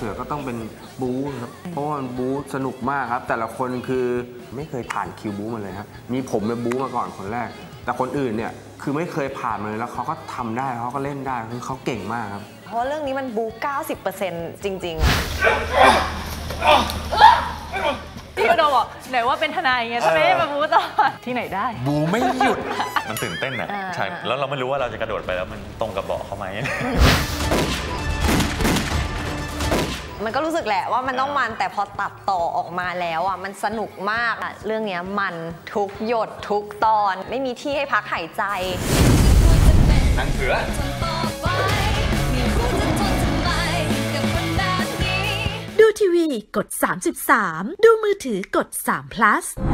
สือก็ต้องเป็นบู๊ครับเพราะว่ามันบู๊สนุกมากครับแต่ละคนคือไม่เคยผ่านคิวบู๊มาเลยครับมีผมเป็นบู๊มาก่อนคนแรกแต่คนอื่นเนี่ยคือไม่เคยผ่านมาเลยแล้วเขาก็ทำได้เขาก็เล่นได้คือเขาเก่งมากครับเพราะเรื่องนี้มันบู 90% จริงๆพี่กระโดบอกไหนว่าเป็นทนายไงทำไมไม่มาบูต่อที่ไหนได้บูไม่หยุดมันตื่นเต้นอ่ะใช่แล้วเราไม่รู้ว่าเราจะกระโดดไปแล้วมันตรงกับเบาะเขาไหมมันก็รู้สึกแหละว่ามันต้องมันแต่พอตัดต่อออกมาแล้วอ่ะมันสนุกมากอ่ะเรื่องนี้มันทุกหยดทุกตอนไม่มีที่ให้พักหายใจนั่งเถือดูทีวีกด33ดูมือถือกด3 plus